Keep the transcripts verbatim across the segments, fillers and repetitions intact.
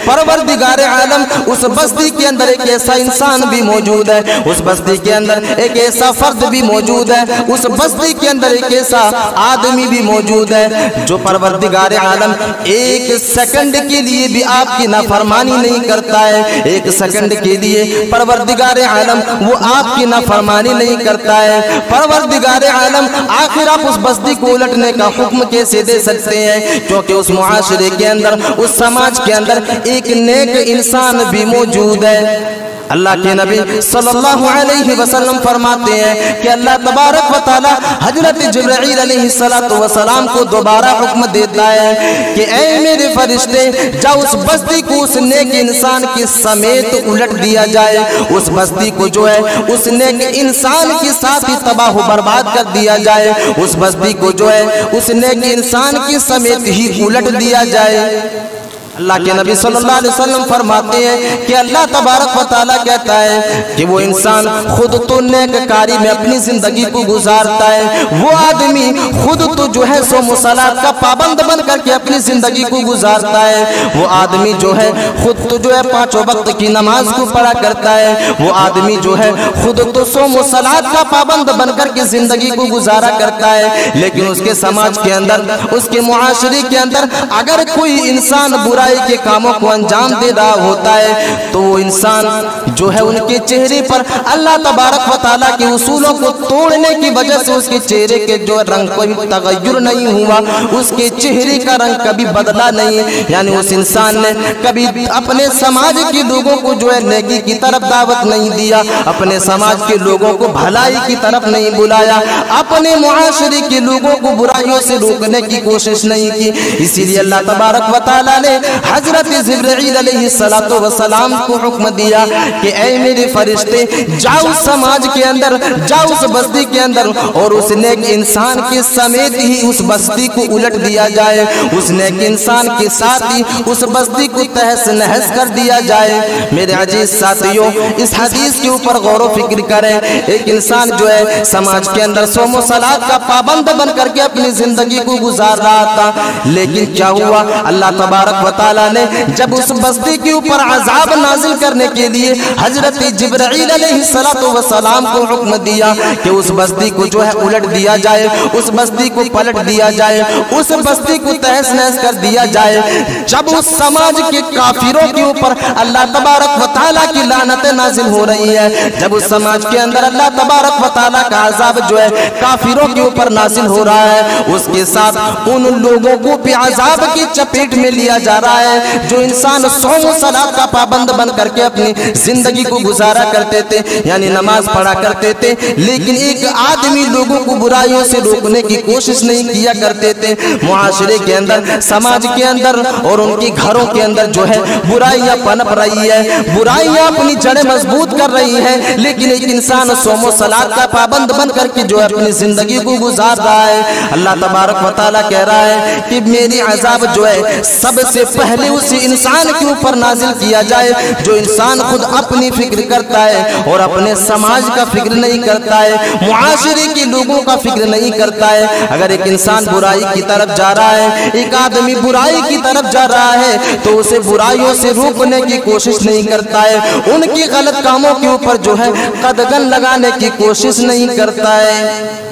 परवरदिगार आलम उस बस्ती के अंदर एक ऐसा इंसान भी मौजूद है, उस बस्ती के अंदर एक ऐसा फर्द भी मौजूद है, उस बस्ती के अंदर एक ऐसा आदमी भी मौजूद है जो परवरदिगार आलम एक सेकंड के लिए भी आपकी नाफरमानी नहीं करता है। एक सेकंड के लिए परवरदिगार आलम वो आपकी नाफरमानी नहीं करता है। परवरदिगार आलम आखिर आप उस बस्ती को उलटने का हुक्म कैसे दे सकते हैं? क्योंकि उस मुआशरे के अंदर, उस समाज के अंदर एक नेक इंसान भी मौजूद है। अल्लाह के नबी सल्लल्लाहु अलैहि वसल्लम फरमाते हैं कि अल्लाह तबारक व तआला हजरत जिब्रील अलैहिस्सलातु वस्सलाम को दोबारा हुक्म देता है कि ऐ मेरे फरिश्ते, जाओ उस बस्ती को उस नेक इंसान के समेत उलट दिया जाए। उस बस्ती को जो है उस नेक इंसान के साथ ही तबाह बर्बाद कर दिया जाए। उस बस्ती को जो है उस नेक इंसान के समेत ही उलट दिया जाए। अल्लाह के नबी सल्लल्लाहु अलैहि वसल्लम फरमाते हैं कि अल्लाह तबारक व तआला कहता है कि वो इंसान खुद तो नेककारी में अपनी जिंदगी को गुजारता है, वो आदमी खुद तो जो है सो मुसलात का पाबंद बन करके अपनी जिंदगी को गुजारता है, वो आदमी जो है खुद तो जो है पांचों वक्त की नमाज को पढ़ा करता है, वो आदमी जो है खुद तो सो मुसलात का पाबंद बन करके जिंदगी को गुजारा करता है। लेकिन उसके समाज के अंदर, उसके मुआशरे के अंदर अगर कोई इंसान बुरा के कामों को अंजाम दे रहा होता है तो वो इंसान जो है उनके चेहरे पर अल्लाह तबारक व तआला के उसूलों को तोड़ने की वजह से उसके चेहरे के जो रंग कोई तगय्युर नहीं हुआ, उसके चेहरे का रंग कभी बदला नहीं है। यानी उस इंसान ने कभी अपने समाज के लोगों को जो है नेकी की तरफ दावत नहीं दिया, अपने समाज के लोगों को भलाई की तरफ नहीं बुलाया, अपने मुआशरे के लोगों को बुराइयों से रोकने की कोशिश नहीं की। इसीलिए अल्लाह तबारक व तआला ने हजरत जिब्रील अलैहिस्सलातु वस्सलाम को हुक्म दिया कि ऐ मेरे फरिश्ते, जाओ उस समाज के अंदर, जाओ उस बस्ती के अंदर और उस नेक इंसान के समेत ही उस बस्ती को उलट दिया जाए, उस नेक इंसान के साथ ही उस बस्ती को तहस नहस कर दिया जाए। मेरे अजीज साथियों, इस हदीस के ऊपर गौर व फिक्र करें। एक इंसान जो है समाज के अंदर सोमो सलात का पाबंद बन करके अपनी जिंदगी को गुजार रहा था, लेकिन क्या हुआ, अल्लाह तबारक व तआला ने जब उस बस्ती के ऊपर अजाब नाजिल करने के लिए हजरत जिब्रील अलैहिस्सलातु वस्सलाम को हुक्म दिया कि उस बस्ती को जो है उलट दिया जाए, उस बस्ती को पलट दिया जाए, उस बस्ती को तहस नहस कर दिया जाए। जब उस समाज के काफिरों के ऊपर अल्लाह तबारक व तआला की लानतें नाजिल हो रही है, जब उस समाज के अंदर अल्लाह तबारक व तआला का अजाब जो है काफिरों के ऊपर नाजिल हो रहा है, उसके साथ उन लोगों को भी अजाब की चपेट में लिया जा रहा है जो इंसान सौम सलात का पाबंद बन करके अपनी जिंदगी को गुजारा करते थे, यानी नमाज पढ़ा करते थे, लेकिन एक आदमी लोगों को बुराइयों से रोकने की कोशिश नहीं किया करते थे। मुआशरे के अंदर, समाज के अंदर और उनके घरों के अंदर जो है बुराइयां पनप रही है, बुराइयां अपनी जड़ें मजबूत कर रही है, लेकिन एक इंसान सौम सलात का पाबंद बन करके जो है अपनी जिंदगी को गुजार रहा है। अल्लाह तबारक व तआला कह रहा है कि मेरी अजाब जो है सबसे पहले उसी इंसान के ऊपर नाजिल किया जाए जो इंसान खुद अपनी फिक्र करता है और अपने समाज का फिक्र नहीं करता है, मुआशरे के लोगों का फिक्र नहीं करता है। अगर एक इंसान बुराई की तरफ जा रहा है, एक आदमी बुराई की तरफ जा रहा है, तो उसे बुराइयों से रोकने की कोशिश नहीं करता है, उनके गलत कामों के ऊपर जो है कदगन लगाने की कोशिश नहीं करता है।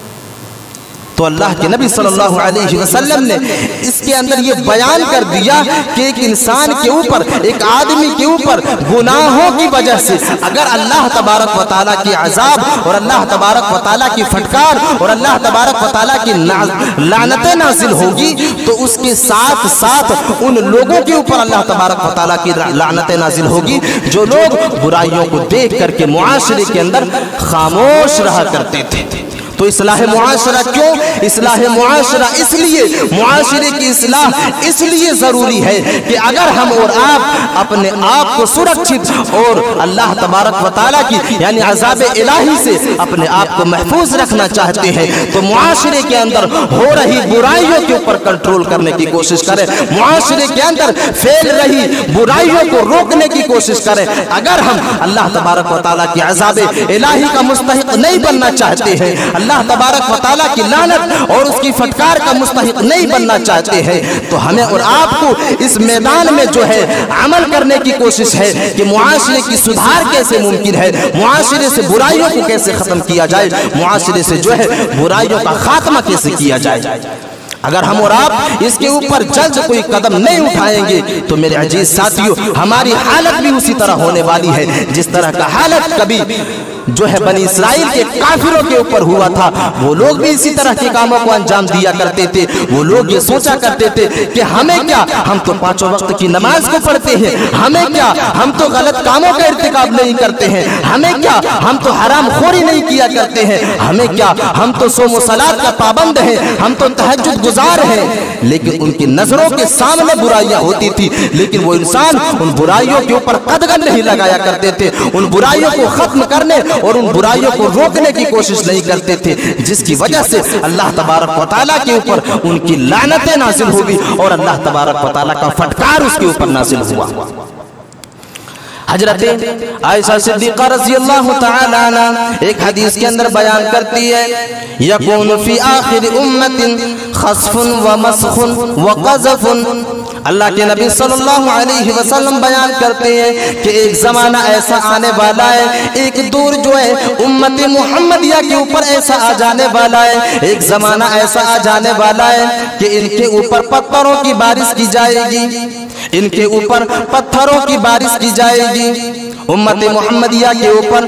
तो अल्लाह के नबी सल्लल्लाहु अलैहि वसल्लम ने इसके अंदर ये बयान कर दिया कि एक इंसान के ऊपर, एक आदमी के ऊपर गुनाहों की वजह से अगर अल्लाह तबारक व तआला की अजाब और अल्लाह तबारक व तआला की फटकार और अल्लाह तबारक व तआला की लानतें नाजिल होगी, तो उसके साथ साथ उन लोगों के ऊपर अल्लाह तबारक व तआला की लानतें नाजिल होगी जो लोग बुराइयों को देख करके मुआशरे के अंदर खामोश रहा करते थे। तो इस्लाह मुआशरा क्यों? इस्लाह मुआशरा इसलिए, मुआशरे की इस्लाह इसलिए जरूरी है कि अगर हम और आप अपने आप को सुरक्षित और अल्लाह तबारक व तआला की यानी अज़ाब इलाही से अपने आप को महफूज रखना चाहते हैं, तो मुआशरे के अंदर हो रही बुराइयों के ऊपर कंट्रोल करने की कोशिश करें, मुआशरे के अंदर फैल रही बुराइयों को रोकने की कोशिश करें। अगर हम अल्लाह तबारक व तआला की अज़ाब इलाही का मुस्तहिक नहीं बनना चाहते हैं, अल्लाह अल्लाह तबारक व तआला की लानत और उसकी फटकार का मुस्तहिक नहीं बनना चाहते हैं, तो हमें और आपको इस मैदान में जो है अमल करने की कोशिश है कि मुआशरे की सुधार कैसे मुमकिन है, मुआशरे से बुराइयों को कैसे खत्म किया जाए, मुआशरे से जो है बुराइयों का खात्मा कैसे किया जाए। अगर हम और आप इसके ऊपर जल्द कोई कदम नहीं उठाएंगे तो मेरे अजीज साथियों, हमारी हालत भी उसी तरह होने वाली है जिस तरह का हालत कभी जो है बनी इस्राइल के काफिरों के ऊपर हुआ था। वो लोग भी इसी तरह के कामों को अंजाम दिया करते थे। वो लोग ये सोचा करते थे कि हमें क्या, हम तो पांचों वक्त की नमाज को पढ़ते हैं, हमें क्या, हम तो गलत कामों का इर्तिकाब नहीं करते हैं, हमें क्या, हम तो हराम खोरी नहीं किया करते हैं, हमें क्या, हम तो सोम सलात का पाबंद हैं, हम तो तहज्जुद गुजार हैं। लेकिन उनकी नजरों के सामने बुराइयां होती थी, लेकिन वो इंसान उन बुराइयों के ऊपर कदगन नहीं लगाया करते थे, उन बुराइयों को खत्म करने और उन बुराइयों को रोकने की कोशिश नहीं करते थे, जिसकी वजह से अल्लाह तबारक व तआला के ऊपर उनकी लानतें नाज़िल हुई और अल्लाह तबारक व तआला का फटकार उसके ऊपर नाज़िल हुआ। हजरत आयशा सिद्दीक़ा रज़ियल्लाहु तआला अन्हा एक हदीस के अंदर बयान करती है, यकून फी आखिर उम्मतिन खस्फुन व मस्खुन व क़ज़फ़ुन। अल्लाह के नबी सल्लल्लाहु अलैहि वसल्लम बयान करते हैं कि एक ज़माना ऐसा आने वाला है, एक दौर जो है उम्मत मुहम्मदिया के ऊपर ऐसा आ जाने वाला है, एक ज़माना ऐसा आ जाने वाला है कि इनके ऊपर पत्थरों की बारिश की जाएगी, इनके ऊपर पत्थरों की बारिश की जाएगी। उम्मत मुहम्मदिया के ऊपर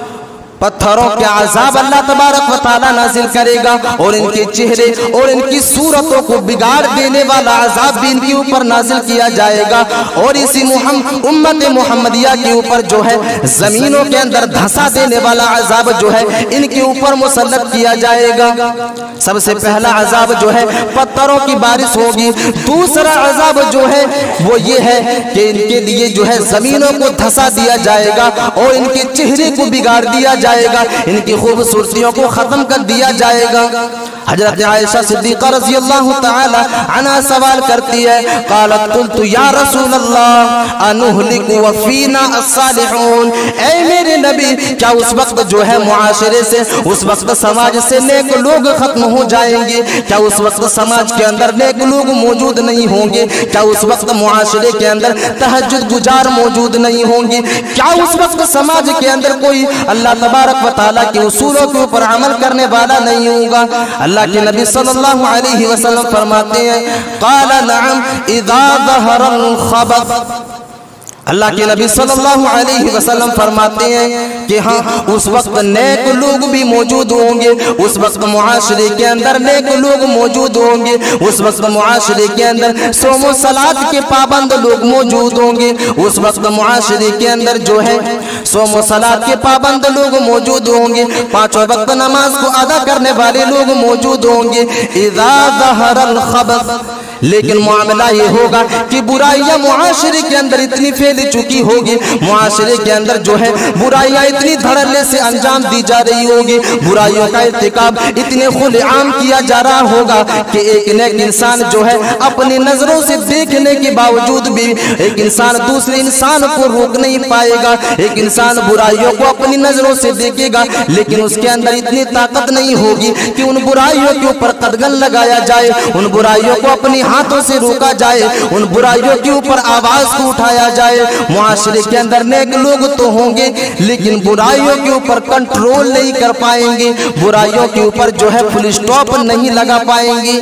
पत्थरों के अज़ाब अल्लाह तबारक व तआला नाज़िल करेगा और इनके चेहरे और इनकी सूरतों को बिगाड़ देने वाला अज़ाब भी इनके ऊपर नाज़िल किया जाएगा। और इसी मुहम्मद उम्मत मुहम्मदिया के ऊपर जो है ज़मीनों के अंदर धंसा देने वाला अज़ाब जो है इनके ऊपर मुसल्लत किया जाएगा। सबसे पहला अज़ाब जो है पत्थरों की बारिश होगी। दूसरा अज़ाब जो है वो ये है कि इनके लिए जो है ज़मीनों को धंसा दिया जाएगा और इनके चेहरे को बिगाड़ दिया जाएगा, इनकी खूबसूरतियों को खत्म कर दिया जाएगा। हजरत आयशा सिद्दीक़ा रज़ियल्लाहु तआला अन्हा सवाल करती है, क़ालत क़ुल्तु या रसूल अल्लाह अनुहलिकु व फ़ीना अस्सालिहून। ऐ मेरे नबी, क्या उस वक्त जो है मुआशरे से, उस वक्त समाज से नेक लोग खत्म हो जाएंगे? क्या उस वक्त समाज के अंदर नेक लोग मौजूद नहीं होंगे? क्या उस वक्त मुआशरे के अंदर तहज्जुद गुजार मौजूद नहीं होंगे? क्या उस वक्त समाज के अंदर कोई अल्लाह तबारक व तआला के उसूलों के ऊपर अमल करने वाला नहीं होगा? अल्लाह के नबी सल्लल्लाहु अलैहि वसल्लम फरमाते हैं, क़ाला नअम इज़ा ज़हरल ख़बथ। अल्लाह के नबी सल्लल्लाहु अलैहि वसल्लम फरमाते हैं कि हाँ, उस वक्त नेक लोग भी मौजूद होंगे, उस वक्त मुआशरे के अंदर नेक लोग मौजूद होंगे, उस वक्त मुआशरे के अंदर सोमो सलात के पाबंद लोग मौजूद होंगे, उस वक्त मुआशरे के अंदर जो है सोमो सलात के पाबंद लोग मौजूद होंगे, पांचों वक्त नमाज को अदा करने वाले लोग मौजूद होंगे। इज़ा ज़हरल ख़बथ, लेकिन मामला ये होगा कि बुराइयां मुआशरे के अंदर इतनी फैल चुकी होगी, मुआशरे के अंदर जो है बुराइयां इतनी धड़ल्ले से अंजाम दी जा रही होगी, बुराइयों का इर्तिकाब इतने खुलेआम किया जा रहा होगा कि एक नेक इंसान जो है अपनी नजरों से देखने के बावजूद भी एक इंसान दूसरे इंसान को रोक नहीं पाएगा। एक इंसान बुराइयों को अपनी नजरों से देखेगा, लेकिन उसके अंदर इतनी ताकत नहीं होगी कि उन बुराइयों के ऊपर कदगन लगाया जाए, उन बुराइयों को अपनी हाथों से रोका जाए, उन बुराइयों के ऊपर आवाज को उठाया जाए। मुआशरे के अंदर नेक लोग तो होंगे, लेकिन बुराइयों के ऊपर कंट्रोल नहीं कर पाएंगे, बुराइयों के ऊपर जो है फुल स्टॉप नहीं लगा पाएंगे।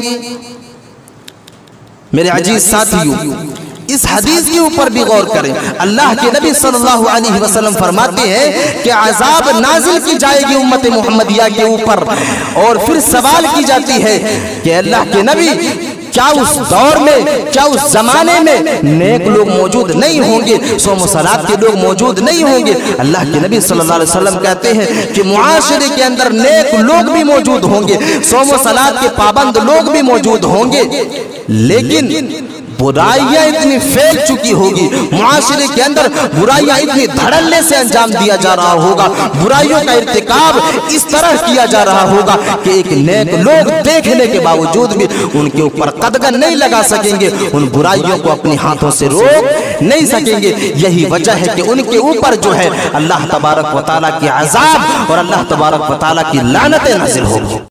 मेरे अजीज साथियों, इस हदीस के ऊपर भी गौर करें। अल्लाह के नबी सल्लल्लाहु अलैहि वसल्लम फरमाते हैं कि अजाब नाजिल की जाएगी उम्मत मुहम्मदिया के ऊपर, और फिर सवाल की जाती है कि अल्लाह के नबी, क्या उस दौर में, क्या उस जमाने में नेक लोग मौजूद नहीं होंगे, सोम सलात के लोग मौजूद नहीं होंगे? अल्लाह के नबी सल्लल्लाहु अलैहि वसल्लम कहते हैं कि मुआशरे के अंदर नेक लोग भी मौजूद होंगे, सोम सलात के पाबंद लोग भी मौजूद होंगे, लेकिन बुराइयां इतनी फैल चुकी होगी, मुआशरे के अंदर बुराइयां इतनी धड़ल्ले से अंजाम दिया जा रहा होगा, बुराइयों का इर्तिकाब इस तरह किया जा रहा होगा कि एक नेक लोग देखने के बावजूद भी उनके ऊपर कदगन नहीं लगा सकेंगे, उन बुराइयों को अपने हाथों से रोक नहीं सकेंगे। यही वजह है कि उनके ऊपर जो है अल्लाह तबारक व तआला की अज़ाब और अल्लाह तबारक व तआला की लानतें नाज़िल होगी।